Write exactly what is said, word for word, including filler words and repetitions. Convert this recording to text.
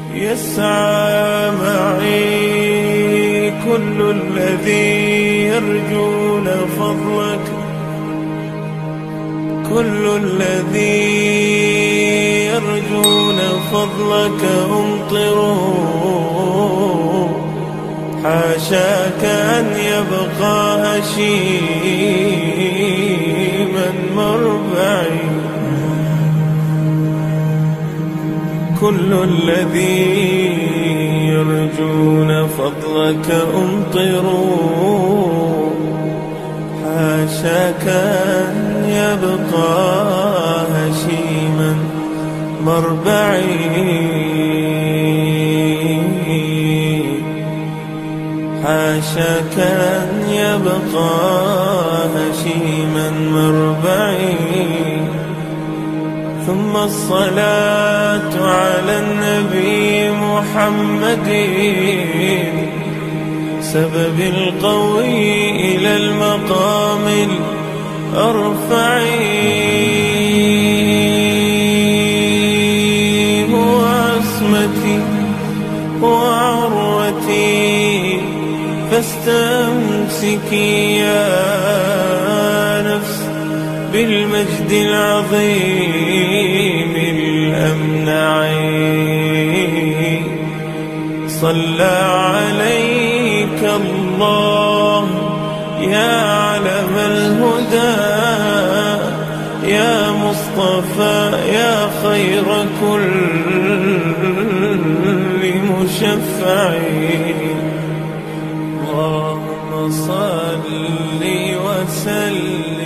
يسعى معي كل الذي يرجون فضلك، كل الذي يرجون فضلك أمطروا، حاشاك أن يبقى هشيما مربعي. كل الذي يرجون فضلك أمطروا، حاشاك أن يبقى هشيما مربعي. حاشاك أن يبقى هشيما مربعي. ثم الصلاة على النبي محمد، سبب القوي إلى المقام الأرفع. هو عصمتي وعروتي، فاستمسكي يا نفس بالمجد العظيم الأمنع. صلى عليك الله يا علم الهدى، يا مصطفى يا خير كل مشفع. اللهم صل وسلم